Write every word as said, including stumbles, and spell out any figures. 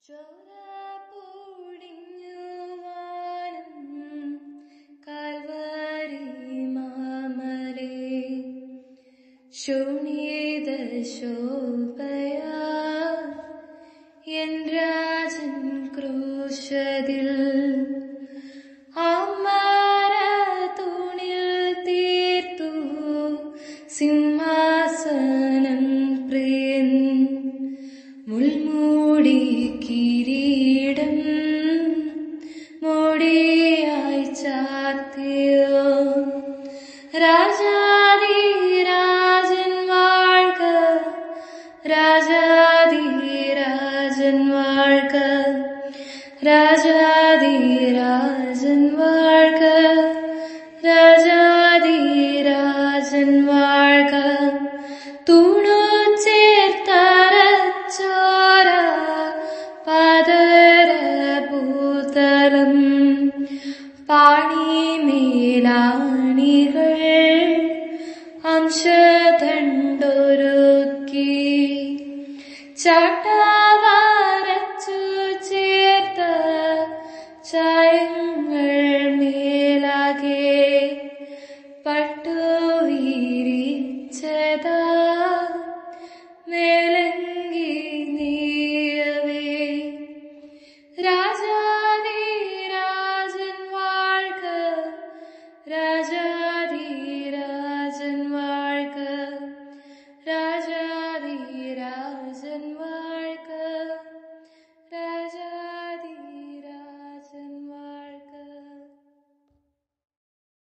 ചോരപൂടിഞ്ഞുവാനം Calvary മാമലേ ശൂന്യത ശോഭയാ N Rajan ക്രൂശതിൽ അമര തൂണിൽ തീർത്തു സിംഹാസനം പ്രിയൻ മുൾമൂടി കിരീടം മോടിയായി ചാർത്തിയോ രാജാധിരാജൻ വാഴ്ക രാജാധിരാജൻ വാഴ്ക രാജാധിരാജൻ വാഴ്ക രാജാധിരാജൻ വാഴ്ക തൂണു ചേർത്തരച്ചോര പാദരഭൂതലം പാണിമേലാണികൾ അംശദണ്ഡൊരുക്കി ചാട്ടവാരച്ചു ചേർത്ത ചായങ്ങൾ മേലാകെ പട്ടുവിരിച്ചതാ മേ